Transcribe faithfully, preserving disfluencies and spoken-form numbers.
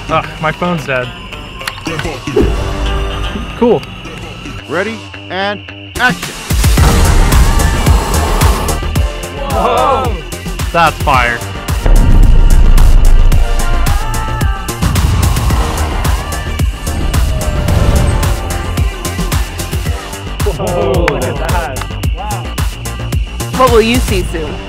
Ugh, my phone's dead. Cool. Ready and action. Whoa! That's fire. Whoa, look at that. Wow. What will you see soon?